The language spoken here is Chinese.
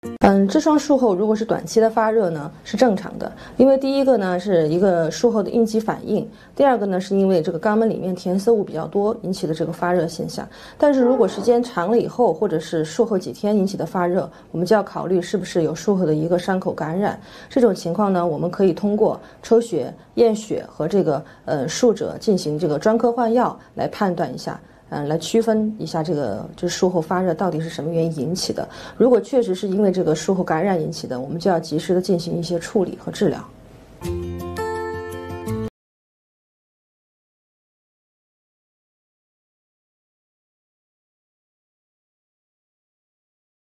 痔疮术后如果是短期的发热呢，是正常的，因为第一个呢是一个术后的应激反应，第二个呢是因为这个肛门里面填色物比较多引起的这个发热现象。但是如果时间长了以后，或者是术后几天引起的发热，我们就要考虑是不是有术后的一个伤口感染。这种情况呢，我们可以通过抽血、验血和这个术者进行这个专科换药来判断一下。来区分一下这个就是术后发热到底是什么原因引起的。如果确实是因为这个术后感染引起的，我们就要及时的进行一些处理和治疗。